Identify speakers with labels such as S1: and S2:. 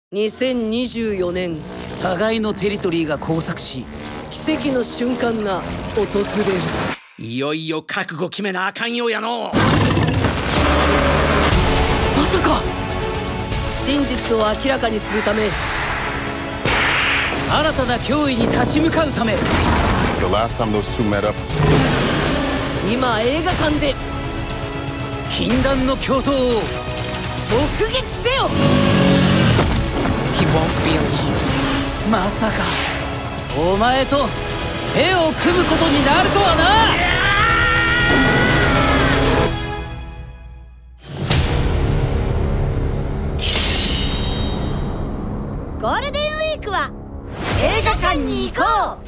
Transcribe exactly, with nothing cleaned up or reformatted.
S1: にせんにじゅうよねん、
S2: 互いのテリトリーが交錯し、
S1: 奇跡の瞬間が訪れる。
S3: いよいよ覚悟決めなあかんようやの。
S1: まさか真実を明らかにするため、
S2: 新たな脅威に立ち向かうため、
S4: The last time those two met up,
S1: 今映画館で
S2: 禁断の共闘を
S1: 目撃せよ。
S5: He won't be alone.
S2: まさかお前と手を組むことになるとはな。
S1: ゴールデンウィークは映画館に行こう。